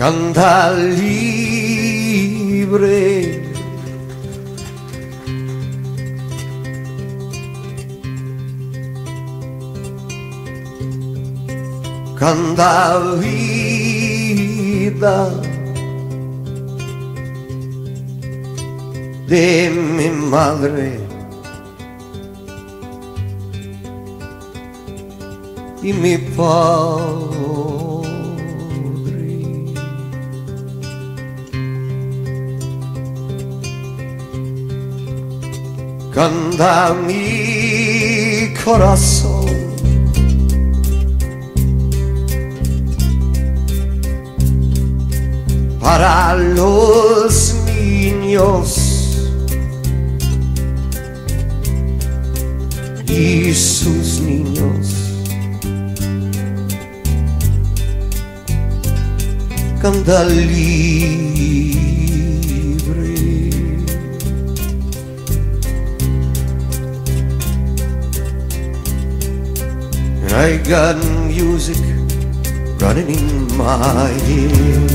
canta libre. Canta vida de mi madre y mi padre. Canta mi corazón para los niños y sus niños. Canta libre. And I got music running in my head.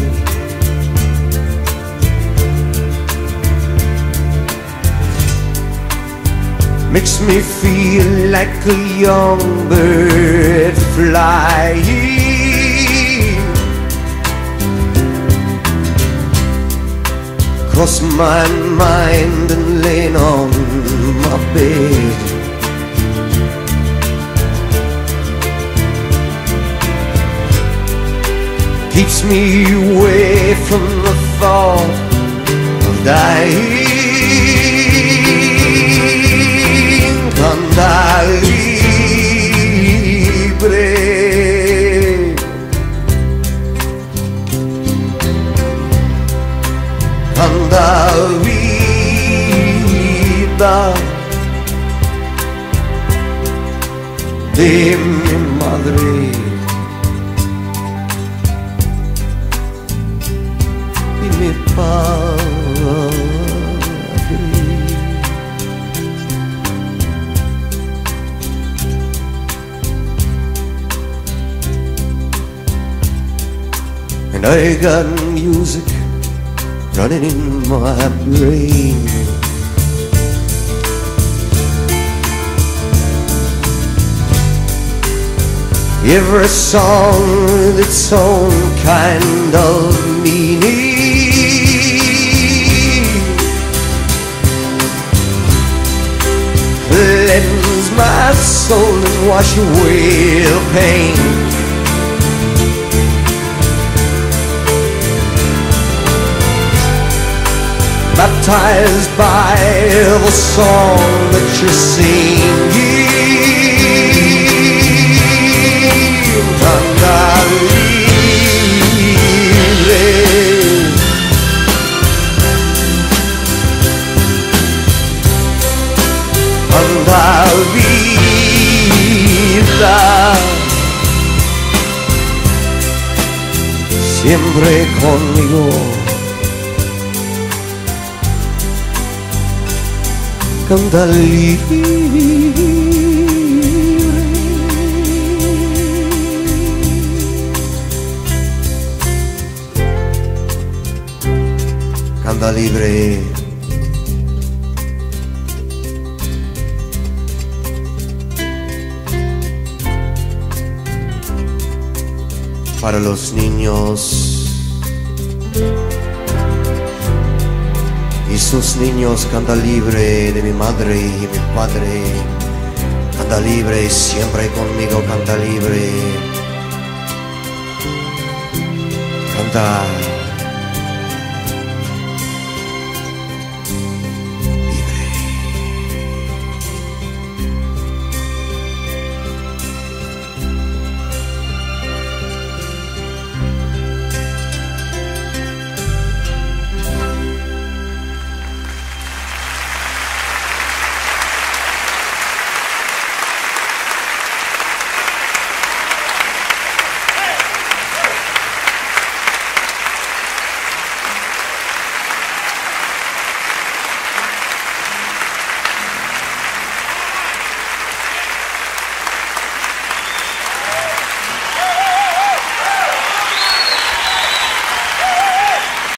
Makes me feel like a young bird flying. Cross my mind and laying on my bed. Keeps me away from the thought of dying. Canta libre. Canta vida de mi madre y mi padre. And I got music running in my brain. Every song with its own kind of meaning. Cleanse my soul and wash away the pain. Baptized by the song that you're singing. Canta libre. Canta vida. Siempre conmigo. Canta libre. Canta libre. Para los niños y sus niños, canta libre de mi madre y mi padre. Canta libre, siempre conmigo, canta libre. Canta